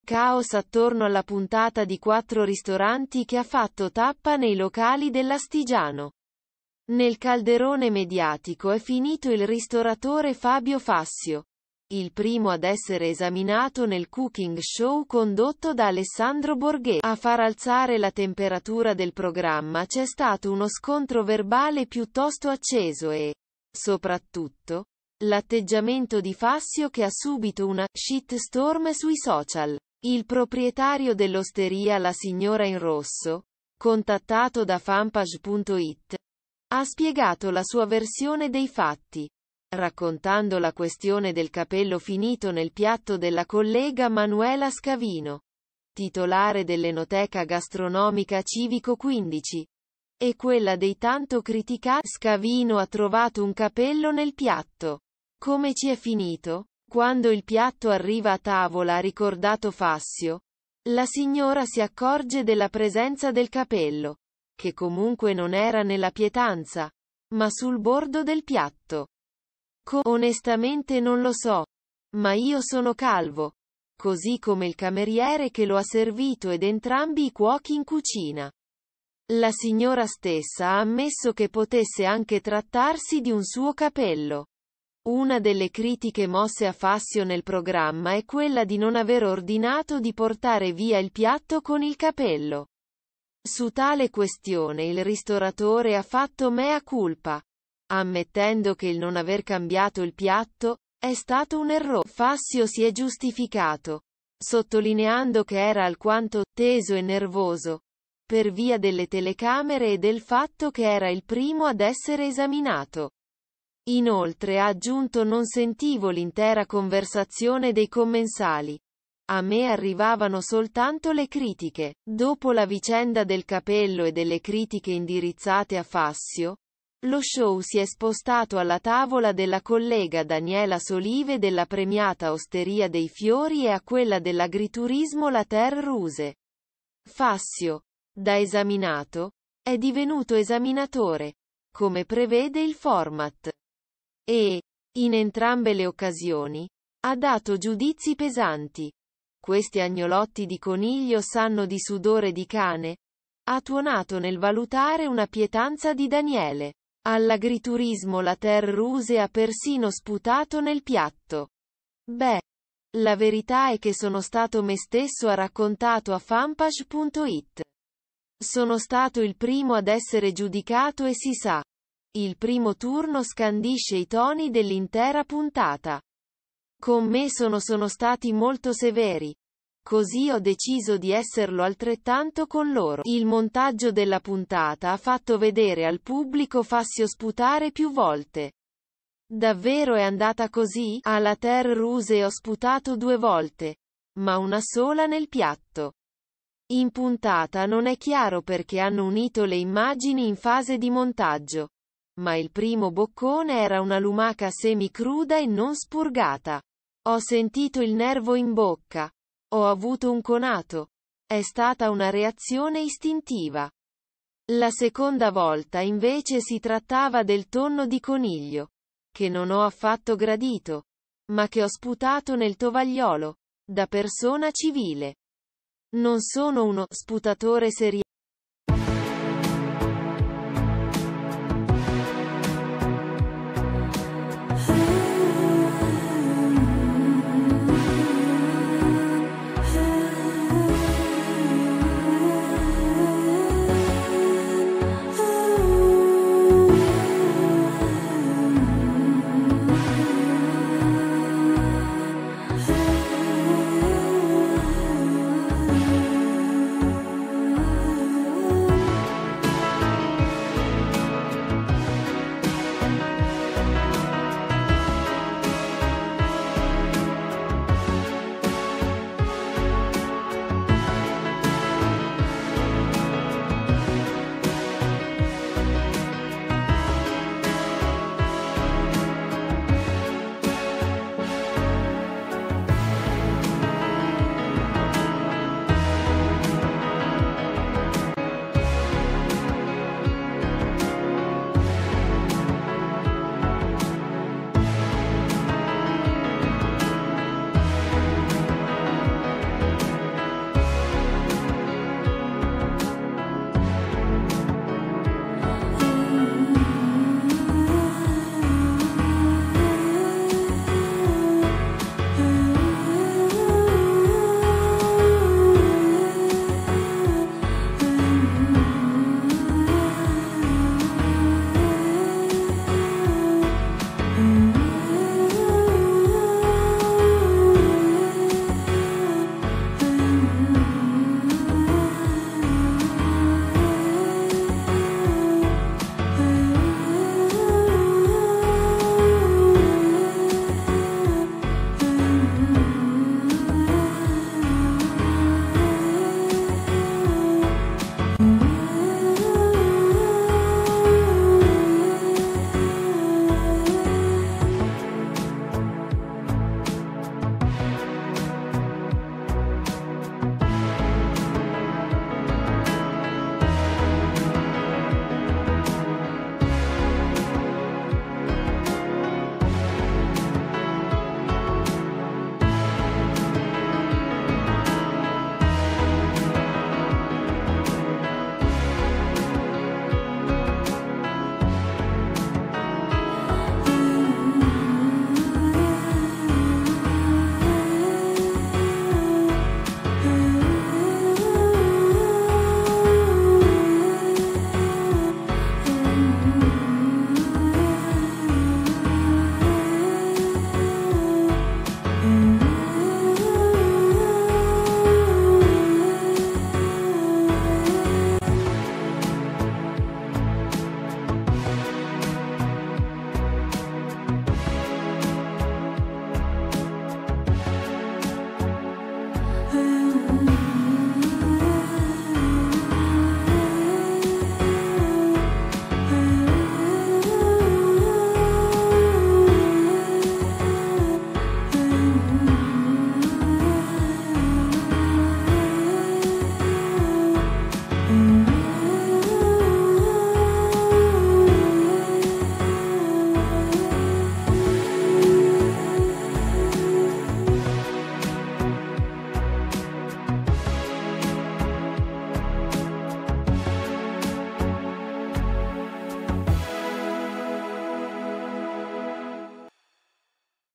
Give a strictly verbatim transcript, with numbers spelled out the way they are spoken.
Caos attorno alla puntata di quattro ristoranti che ha fatto tappa nei locali dell'Astigiano. Nel calderone mediatico è finito il ristoratore Fabio Fassio, il primo ad essere esaminato nel cooking show condotto da Alessandro Borghese. A far alzare la temperatura del programma c'è stato uno scontro verbale piuttosto acceso e, soprattutto, l'atteggiamento di Fassio che ha subito una shitstorm sui social. Il proprietario dell'osteria La Signora in Rosso, contattato da fanpage punto it, ha spiegato la sua versione dei fatti, raccontando la questione del capello finito nel piatto della collega Manuela Scavino, titolare dell'Enoteca Gastronomica Civico quindici, e quella dei tanto criticati Scavino ha trovato un capello nel piatto. Come ci è finito? Quando il piatto arriva a tavola, ha ricordato Fassio, la signora si accorge della presenza del capello, che comunque non era nella pietanza, ma sul bordo del piatto. Co- onestamente non lo so, ma io sono calvo, così come il cameriere che lo ha servito ed entrambi i cuochi in cucina. La signora stessa ha ammesso che potesse anche trattarsi di un suo capello. Una delle critiche mosse a Fassio nel programma è quella di non aver ordinato di portare via il piatto con il capello. Su tale questione il ristoratore ha fatto mea culpa, ammettendo che il non aver cambiato il piatto è stato un errore. Fassio si è giustificato, sottolineando che era alquanto teso e nervoso, per via delle telecamere e del fatto che era il primo ad essere esaminato. Inoltre ha aggiunto: non sentivo l'intera conversazione dei commensali. A me arrivavano soltanto le critiche. Dopo la vicenda del capello e delle critiche indirizzate a Fassio, lo show si è spostato alla tavola della collega Daniela Solive della premiata Osteria dei Fiori e a quella dell'agriturismo La Terre Ruse. Fassio, da esaminato, è divenuto esaminatore, come prevede il format. E, in entrambe le occasioni, ha dato giudizi pesanti. Questi agnolotti di coniglio sanno di sudore di cane? Ha tuonato nel valutare una pietanza di Daniele. All'agriturismo La Terre Ruse ha persino sputato nel piatto. Beh, la verità è che sono stato me stesso, ha raccontato a fanpage punto it. Sono stato il primo ad essere giudicato e si sa. Il primo turno scandisce i toni dell'intera puntata. Con me sono sono stati molto severi. Così ho deciso di esserlo altrettanto con loro. Il montaggio della puntata ha fatto vedere al pubblico Fassio sputare più volte. Davvero è andata così? Alla Terre Ruse ho sputato due volte, ma una sola nel piatto. In puntata non è chiaro perché hanno unito le immagini in fase di montaggio. Ma il primo boccone era una lumaca semi-cruda e non spurgata. Ho sentito il nervo in bocca. Ho avuto un conato. È stata una reazione istintiva. La seconda volta invece si trattava del tonno di coniglio, che non ho affatto gradito, ma che ho sputato nel tovagliolo, da persona civile. Non sono uno sputatore seriale.